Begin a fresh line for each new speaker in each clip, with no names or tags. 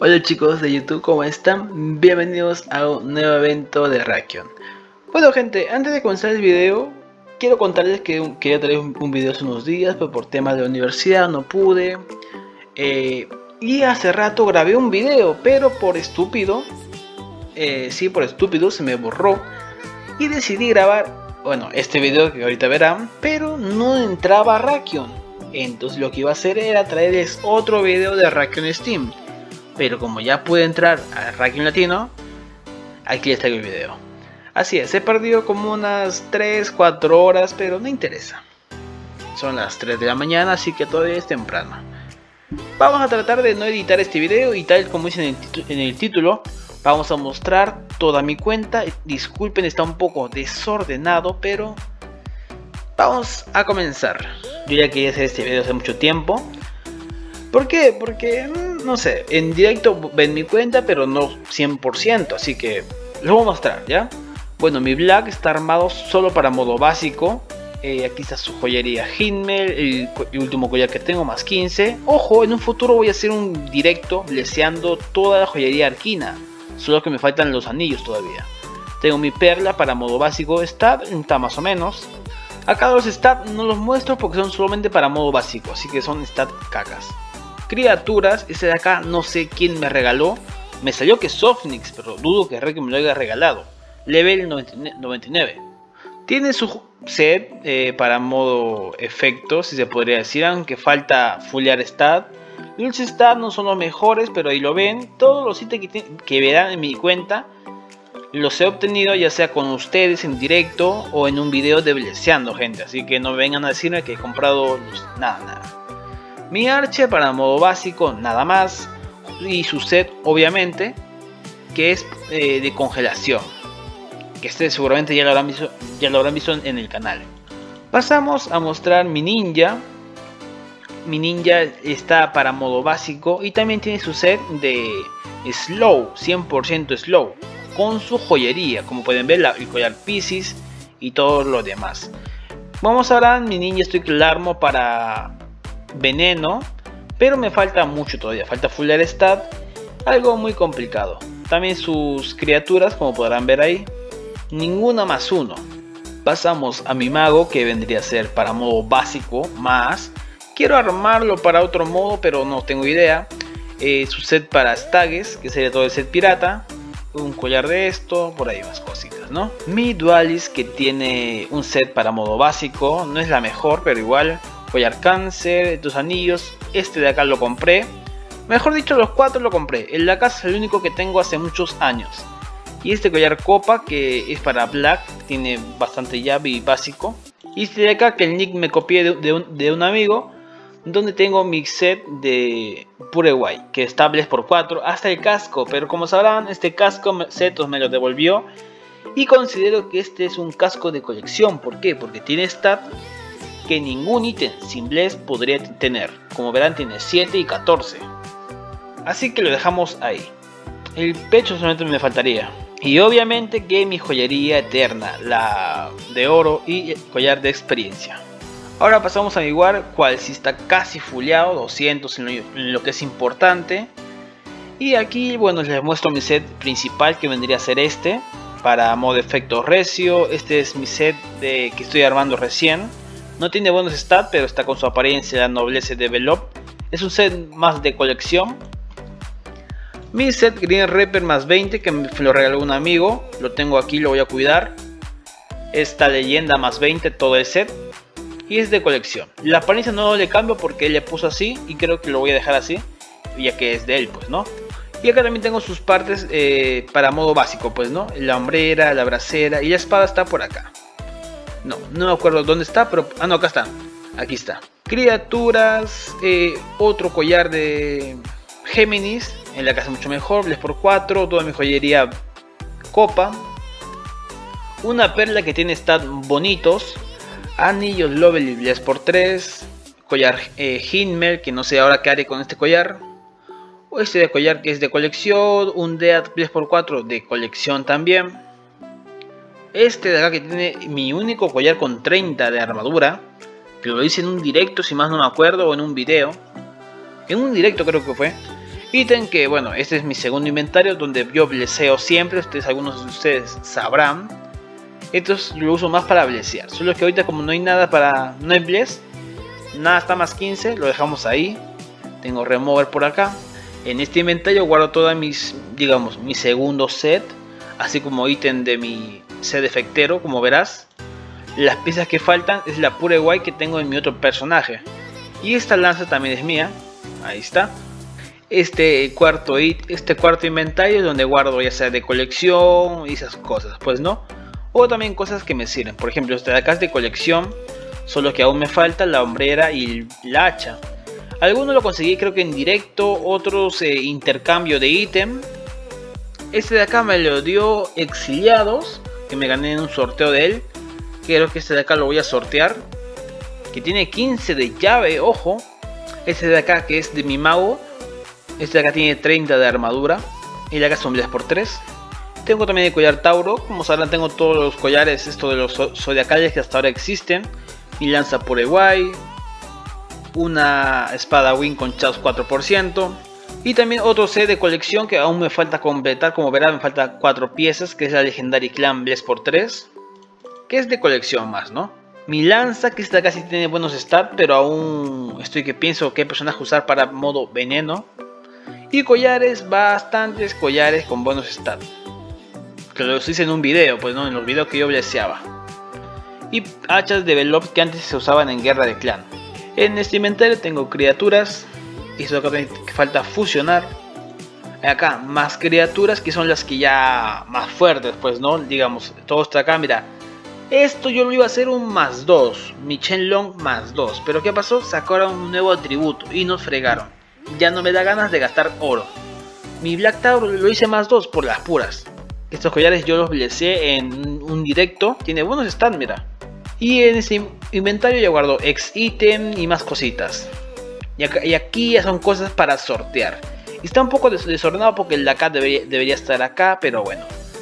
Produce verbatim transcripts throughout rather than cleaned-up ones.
Hola chicos de YouTube, ¿cómo están? Bienvenidos a un nuevo evento de Rakion. Bueno gente, antes de comenzar el video, quiero contarles que quería traer un, un video hace unos días, pero por temas de la universidad no pude. Eh, y hace rato grabé un video, pero por estúpido, eh, sí por estúpido se me borró. Y decidí grabar, bueno, este video que ahorita verán, pero no entraba Rakion. Entonces lo que iba a hacer era traerles otro video de Rakion Steam. Pero como ya pude entrar a Rakion Latino, aquí les traigo el video. Así es, he perdido como unas tres cuatro horas, pero no interesa. Son las tres de la mañana, así que todavía es temprano. Vamos a tratar de no editar este video y tal como dice en el, en el título, vamos a mostrar toda mi cuenta. Disculpen, está un poco desordenado, pero vamos a comenzar. Yo ya quería hacer este video hace mucho tiempo. ¿Por qué? Porque, no sé, en directo ven mi cuenta, pero no cien por ciento, así que lo voy a mostrar, ¿ya? Bueno, mi Black está armado solo para modo básico. Eh, aquí está su joyería Himmel, el, el último collar que tengo, más quince. Ojo, en un futuro voy a hacer un directo leseando toda la joyería Arquina, solo que me faltan los anillos todavía. Tengo mi perla para modo básico, stat, está más o menos. Acá los stats no los muestro porque son solamente para modo básico, así que son stat cacas. Criaturas, este de acá no sé quién me regaló. Me salió que Softnix, pero dudo que Reiki me lo haya regalado. Level noventa y nueve. Tiene su set eh, para modo efecto, si se podría decir, aunque falta fullear stat. Los stats no son los mejores, pero ahí lo ven. Todos los ítems que, que verán en mi cuenta los he obtenido ya sea con ustedes en directo o en un video de Bleseando, gente. Así que no vengan a decirme que he comprado los... nada, nada. Mi Archer para modo básico, nada más. Y su set, obviamente, que es eh, de congelación. Que este seguramente ya lo habrán visto, ya lo habrán visto en, en el canal. Pasamos a mostrar mi ninja. Mi ninja está para modo básico. Y también tiene su set de slow, cien por ciento slow. Con su joyería, como pueden ver, la, el collar Pisces y todo lo demás. Vamos ahora, mi ninja estoy que la armo para... veneno, pero me falta mucho todavía, falta fullear stat, algo muy complicado. También sus criaturas, como podrán ver ahí, ninguna más uno. Pasamos a mi mago, que vendría a ser para modo básico más. Quiero armarlo para otro modo, pero no tengo idea. Eh, su set para stages, que sería todo el set pirata. Un collar de esto, por ahí más cositas, ¿no? Mi Dualis, que tiene un set para modo básico, no es la mejor, pero igual. Collar cáncer, dos anillos, este de acá lo compré. Mejor dicho, los cuatro lo compré. El de acá es el único que tengo hace muchos años. Y este collar copa, que es para Black, tiene bastante llave y básico. Y este de acá, que el nick me copié de, de, un, de un amigo, donde tengo mi set de Pure White, que está Bless por cuatro, hasta el casco. Pero como sabrán, este casco Zetos me lo devolvió. Y considero que este es un casco de colección. ¿Por qué? Porque tiene stat que ningún ítem sin Bless podría tener. Como verán, tiene siete y catorce. Así que lo dejamos ahí. El pecho solamente me faltaría. Y obviamente que mi joyería eterna, la de oro y el collar de experiencia. Ahora pasamos a mi War, cual si está casi fulleado, doscientos en lo, en lo que es importante. Y aquí, bueno, les muestro mi set principal, que vendría a ser este, para modo efecto recio. Este es mi set de que estoy armando recién. No tiene buenos stats, pero está con su apariencia, la nobleza de Velop. Es un set más de colección. Mi set Green Reaper más veinte, que me lo regaló un amigo. Lo tengo aquí, lo voy a cuidar. Esta leyenda más veinte, todo el set. Y es de colección. La apariencia no le cambio porque él le puso así. Y creo que lo voy a dejar así, ya que es de él, pues, ¿no? Y acá también tengo sus partes eh, para modo básico, pues, ¿no? La hombrera, la bracera y la espada está por acá. No, no me acuerdo dónde está, pero... ah, no, acá está. Aquí está. Criaturas. Eh, otro collar de Géminis. En la casa mucho mejor. Bless por cuatro. Toda mi joyería copa. Una perla que tiene stats bonitos. Anillos Lovely y Bless por tres. Collar eh, Himmel, que no sé ahora qué haré con este collar. O este de collar que es de colección. Un Dead Bless por cuatro de colección también. Este de acá que tiene mi único collar con treinta de armadura. Que lo hice en un directo, si más no me acuerdo, o en un video. En un directo creo que fue. Ítem que, bueno, este es mi segundo inventario donde yo bleseo siempre, ustedes, algunos de ustedes sabrán. Estos lo uso más para blesear, solo que ahorita como no hay nada para, no hay bless, nada está más quince, lo dejamos ahí. Tengo remover por acá. En este inventario guardo todas mis, digamos, mi segundo set, así como ítem de mi set efectero, como verás. Las piezas que faltan es la pure guay que tengo en mi otro personaje. Y esta lanza también es mía, ahí está. Este cuarto, este cuarto inventario es donde guardo ya sea de colección y esas cosas, pues no. O también cosas que me sirven, por ejemplo este de acá es de colección, solo que aún me falta la hombrera y la hacha. Algunos lo conseguí creo que en directo, otros eh, intercambio de ítem. Este de acá me lo dio Exiliados, que me gané en un sorteo de él. Creo que este de acá lo voy a sortear, que tiene quince de llave, ojo. Este de acá que es de mi mago, este de acá tiene treinta de armadura. Y de acá son bless por tres. Tengo también el collar Tauro, como sabrán tengo todos los collares, esto de los zodiacales que hasta ahora existen. Mi lanza por Ewai, una espada Win con Chaos cuatro por ciento. Y también otro set de colección que aún me falta completar, como verán me faltan cuatro piezas, que es la Legendary Clan Bless por tres. Que es de colección más, ¿no? Mi lanza, que esta casi tiene buenos stats, pero aún estoy que pienso qué personaje usar para modo veneno. Y collares, bastantes collares con buenos stats. Que los hice en un video, pues no, en los videos que yo bleseaba. Y hachas de Velop que antes se usaban en guerra de clan. En este inventario tengo criaturas. Y eso acá también falta fusionar. Acá más criaturas que son las que ya más fuertes, pues no, digamos, todo está acá, mira. Esto yo lo iba a hacer un más dos, mi Shenlong más dos, pero ¿qué pasó? Sacaron un nuevo atributo y nos fregaron. Ya no me da ganas de gastar oro. Mi Black Tauro lo hice más dos por las puras. Estos collares yo los bleseé en un directo, tiene buenos stats, mira. Y en ese inventario ya guardo ex ítem y más cositas. Y, acá, y aquí ya son cosas para sortear. Y está un poco desordenado porque el de acá debería, debería estar acá, pero bueno.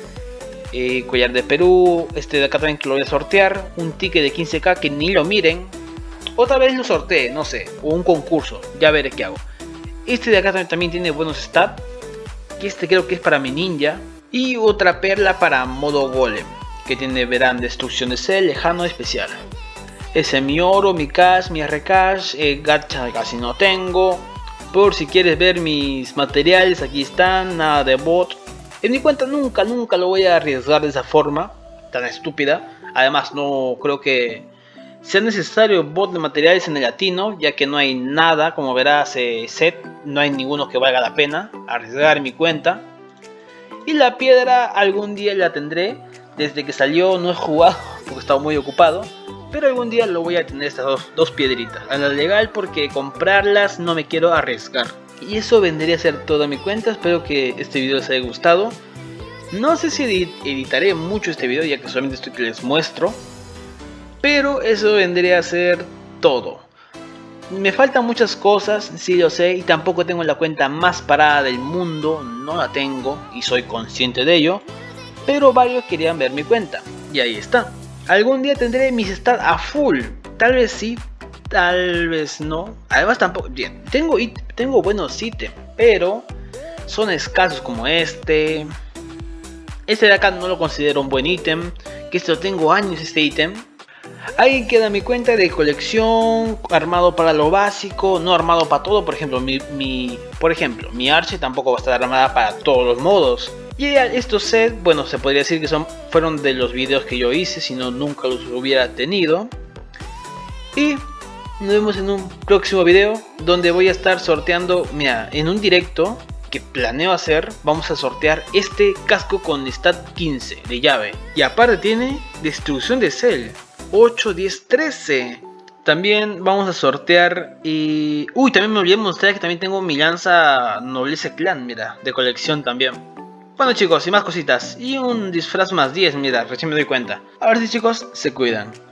Eh, collar de Perú, este de acá también que lo voy a sortear, un ticket de quince k que ni lo miren, otra vez lo sorteé, no sé, o un concurso, ya veré qué hago. Este de acá también, también tiene buenos stats, que este creo que es para mi ninja, y otra perla para modo golem, que tiene, verán, destrucción de cel, lejano, especial. Ese es mi oro, mi cash, mi R cash, eh, gacha casi no tengo, por si quieres ver mis materiales, aquí están, nada de bot. En mi cuenta nunca, nunca lo voy a arriesgar de esa forma tan estúpida. Además no creo que sea necesario bot de materiales en el latino, ya que no hay nada, como verás, eh, set, no hay ninguno que valga la pena arriesgar mi cuenta. Y la piedra algún día la tendré, desde que salió no he jugado porque he estado muy ocupado. Pero algún día lo voy a tener estas dos, dos piedritas, a la legal porque comprarlas no me quiero arriesgar. Y eso vendría a ser toda mi cuenta, espero que este video les haya gustado. No sé si edit editaré mucho este video ya que solamente estoy que les muestro. Pero eso vendría a ser todo. Me faltan muchas cosas, sí lo sé, y tampoco tengo la cuenta más parada del mundo, no la tengo y soy consciente de ello. Pero varios querían ver mi cuenta, y ahí está. Algún día tendré mis stats a full, tal vez sí, tal vez no. Además tampoco, bien, tengo, tengo buenos ítems, pero son escasos como este. Este de acá no lo considero un buen ítem, que esto tengo años este ítem. Ahí queda mi cuenta de colección, armado para lo básico, no armado para todo. Por ejemplo, mi, mi, por ejemplo, mi Arche tampoco va a estar armada para todos los modos. Y estos sets, bueno, se podría decir que son, fueron de los videos que yo hice, si no nunca los hubiera tenido. Y nos vemos en un próximo video donde voy a estar sorteando, mira, en un directo que planeo hacer, vamos a sortear este casco con stat quince de llave. Y aparte tiene destrucción de cel, ocho, diez, trece. También vamos a sortear y... Uy, también me olvidé mostrar que también tengo mi lanza Nobleza Clan, mira, de colección también. Bueno chicos, y más cositas. Y un disfraz más diez, mira, recién me doy cuenta. Ahora sí chicos, se cuidan.